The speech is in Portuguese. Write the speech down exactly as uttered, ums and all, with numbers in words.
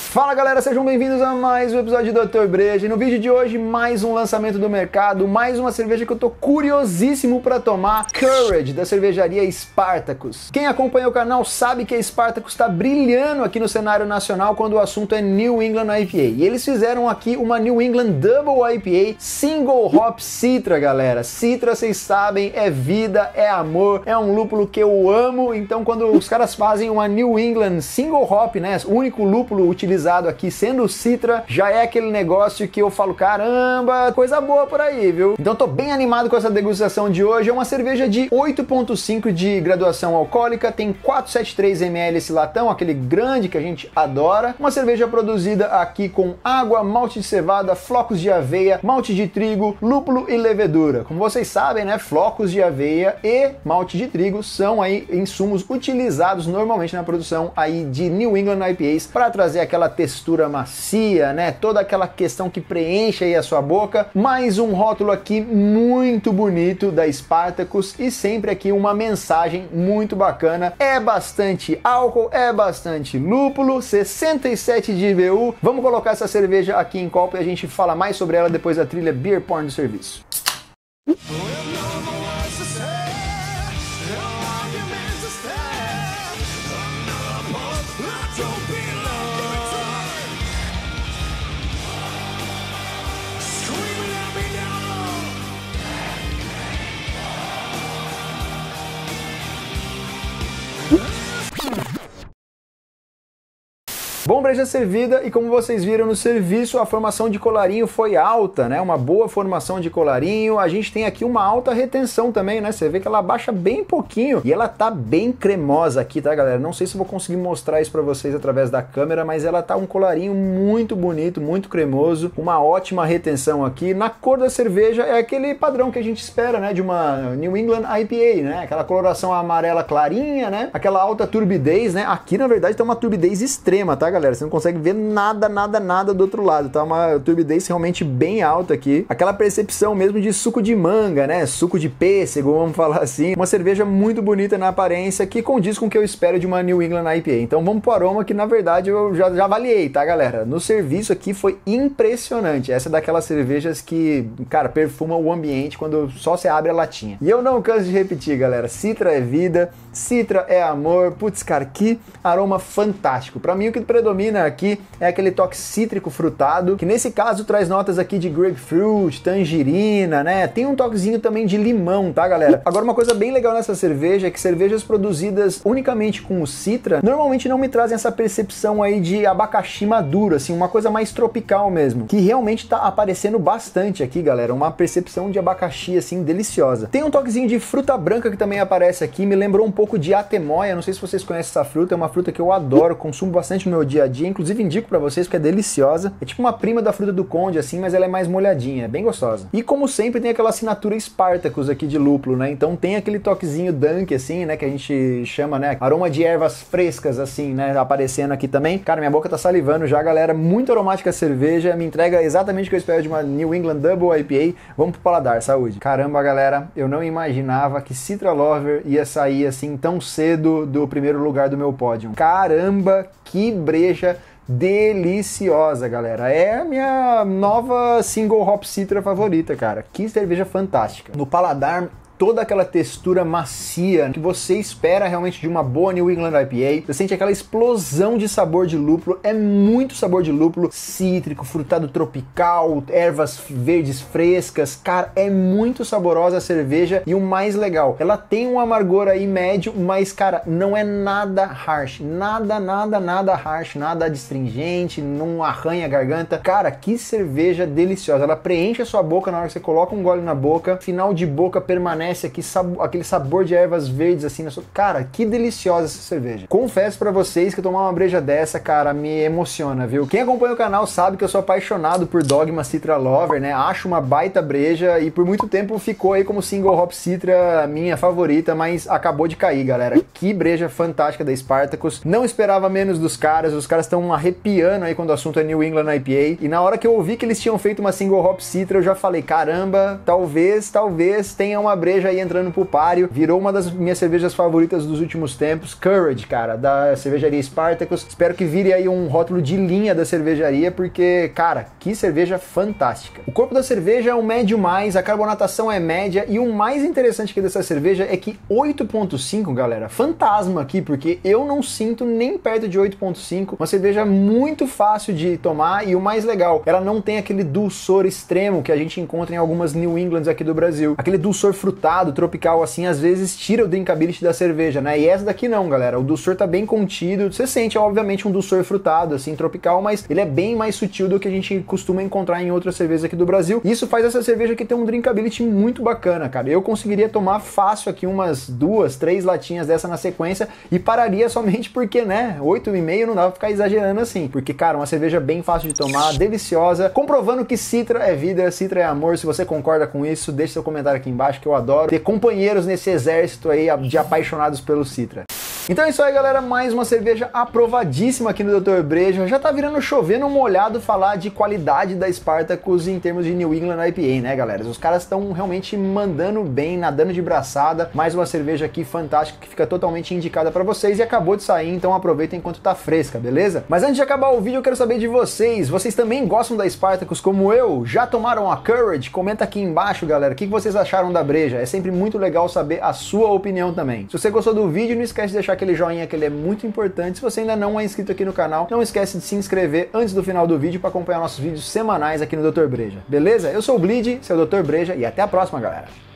Fala galera, sejam bem-vindos a mais um episódio de doutor Breja. E no vídeo de hoje, mais um lançamento do mercado, mais uma cerveja que eu tô curiosíssimo pra tomar, Courage, da cervejaria Spartacus. Quem acompanha o canal sabe que a Spartacus tá brilhando aqui no cenário nacional quando o assunto é New England I P A. E eles fizeram aqui uma New England Double I P A Single Hop Citra, galera. Citra, vocês sabem, é vida, é amor, é um lúpulo que eu amo. Então quando os caras fazem uma New England Single Hop, né, o único lúpulo utilizado aqui sendo o Citra, já é aquele negócio que eu falo, caramba, coisa boa por aí, viu? Então tô bem animado com essa degustação de hoje. É uma cerveja de oito ponto cinco de graduação alcoólica, tem quatrocentos e setenta e três mililitros esse latão, aquele grande que a gente adora. Uma cerveja produzida aqui com água, malte de cevada, flocos de aveia, malte de trigo, lúpulo e levedura. Como vocês sabem, né, flocos de aveia e malte de trigo são aí insumos utilizados normalmente na produção aí de New England I P As para trazer aquela textura macia, né? Toda aquela questão que preenche aí a sua boca. Mais um rótulo aqui muito bonito da Spartacus e sempre aqui uma mensagem muito bacana. É bastante álcool, é bastante lúpulo, sessenta e sete de I B U. Vamos colocar essa cerveja aqui em copo e a gente fala mais sobre ela depois da trilha Beer Porn do serviço. Bom, breja servida, e como vocês viram no serviço, a formação de colarinho foi alta, né? Uma boa formação de colarinho. A gente tem aqui uma alta retenção também, né? Você vê que ela baixa bem pouquinho e ela tá bem cremosa aqui, tá, galera? Não sei se eu vou conseguir mostrar isso pra vocês através da câmera, mas ela tá um colarinho muito bonito, muito cremoso, uma ótima retenção aqui. Na cor da cerveja é aquele padrão que a gente espera, né? De uma New England I P A, né? Aquela coloração amarela clarinha, né? Aquela alta turbidez, né? Aqui, na verdade, tá uma turbidez extrema, tá, galera? Você não consegue ver nada, nada, nada do outro lado, tá? Uma turbidez realmente bem alta aqui. Aquela percepção mesmo de suco de manga, né? Suco de pêssego, vamos falar assim. Uma cerveja muito bonita na aparência, que condiz com o que eu espero de uma New England I P A. Então vamos pro aroma, que na verdade eu já, já avaliei, tá, galera? No serviço aqui foi impressionante. Essa é daquelas cervejas que, cara, perfuma o ambiente quando só você abre a latinha. E eu não canso de repetir, galera. Citra é vida, Citra é amor. Putz, cara, que aroma fantástico. Pra mim o que predomina aqui é aquele toque cítrico frutado, que nesse caso traz notas aqui de grapefruit, tangerina, né? Tem um toquezinho também de limão, tá, galera? Agora, uma coisa bem legal nessa cerveja é que cervejas produzidas unicamente com o Citra normalmente não me trazem essa percepção aí de abacaxi maduro, assim, uma coisa mais tropical mesmo, que realmente tá aparecendo bastante aqui, galera, uma percepção de abacaxi, assim, deliciosa. Tem um toquezinho de fruta branca que também aparece aqui, me lembrou um pouco de atemoia, não sei se vocês conhecem essa fruta, é uma fruta que eu adoro, consumo bastante no meu dia a dia, inclusive indico pra vocês porque é deliciosa. É tipo uma prima da fruta do conde, assim, mas ela é mais molhadinha, é bem gostosa. E como sempre tem aquela assinatura Spartacus aqui de lúpulo, né? Então tem aquele toquezinho Dunk, assim, né? Que a gente chama, né? Aroma de ervas frescas, assim, né? Aparecendo aqui também. Cara, minha boca tá salivando já, galera. Muito aromática a cerveja, me entrega exatamente o que eu espero de uma New England Double I P A. Vamos pro paladar, saúde. Caramba, galera, eu não imaginava que Citra Lover ia sair, assim, tão cedo do primeiro lugar do meu pódio. Caramba, que breja deliciosa, galera. É a minha nova Single Hop Citra favorita, cara. Que cerveja fantástica. No paladar, toda aquela textura macia que você espera realmente de uma boa New England I P A. Você sente aquela explosão de sabor de lúpulo, é muito sabor de lúpulo, cítrico, frutado tropical, ervas verdes frescas. Cara, é muito saborosa a cerveja e o mais legal, ela tem um amargor aí médio, mas, cara, não é nada harsh, nada, nada, nada harsh, nada adstringente, não arranha a garganta. Cara, que cerveja deliciosa. Ela preenche a sua boca na hora que você coloca um gole na boca, final de boca permanece aqui sab aquele sabor de ervas verdes assim na sua... Cara, que deliciosa essa cerveja. Confesso pra vocês que tomar uma breja dessa, cara, me emociona, viu? Quem acompanha o canal sabe que eu sou apaixonado por Dogma Citra Lover, né? Acho uma baita breja e por muito tempo ficou aí como Single Hop Citra minha favorita, mas acabou de cair, galera. Que breja fantástica da Spartacus. Não esperava menos dos caras, os caras estão arrepiando aí quando o assunto é New England I P A. E na hora que eu ouvi que eles tinham feito uma Single Hop Citra, eu já falei, caramba, talvez, talvez tenha uma breja cerveja aí entrando pro páreo, virou uma das minhas cervejas favoritas dos últimos tempos, Courage, cara, da cervejaria Spartacus. Espero que vire aí um rótulo de linha da cervejaria, porque, cara, que cerveja fantástica. O corpo da cerveja é um médio mais, a carbonatação é média, e o mais interessante aqui dessa cerveja é que oito ponto cinco, galera, fantasma aqui, porque eu não sinto nem perto de oito ponto cinco, uma cerveja muito fácil de tomar, e o mais legal, ela não tem aquele dulçor extremo que a gente encontra em algumas New Englands aqui do Brasil. Aquele dulçor frutado, tropical, assim, às vezes tira o drinkability da cerveja, né? E essa daqui não, galera, o dulçor tá bem contido, você sente, obviamente, um dulçor frutado, assim, tropical, mas ele é bem mais sutil do que a gente costuma encontrar em outras cervejas aqui do Brasil. Isso faz essa cerveja aqui ter um drinkability muito bacana, cara. Eu conseguiria tomar fácil aqui umas duas, três latinhas dessa na sequência e pararia somente porque, né, oito e meio não dá pra ficar exagerando assim, porque, cara, uma cerveja bem fácil de tomar, deliciosa, comprovando que Citra é vida, Citra é amor. Se você concorda com isso, deixe seu comentário aqui embaixo, que eu adoro ter companheiros nesse exército aí de apaixonados pelo Citra. Então é isso aí, galera, mais uma cerveja aprovadíssima aqui no doutor Breja. Já tá virando chovendo molhado falar de qualidade da Spartacus em termos de New England I P A, né, galera? Os caras estão realmente mandando bem, nadando de braçada. Mais uma cerveja aqui fantástica que fica totalmente indicada pra vocês e acabou de sair, então aproveitem enquanto tá fresca, beleza? Mas antes de acabar o vídeo, eu quero saber de vocês. Vocês também gostam da Spartacus como eu? Já tomaram a Courage? Comenta aqui embaixo, galera, o que vocês acharam da breja. É sempre muito legal saber a sua opinião também. Se você gostou do vídeo, não esquece de deixar aquele joinha, que ele é muito importante. Se você ainda não é inscrito aqui no canal, não esquece de se inscrever antes do final do vídeo para acompanhar nossos vídeos semanais aqui no doutor Breja. Beleza? Eu sou o Bleed, seu doutor Breja, e até a próxima, galera!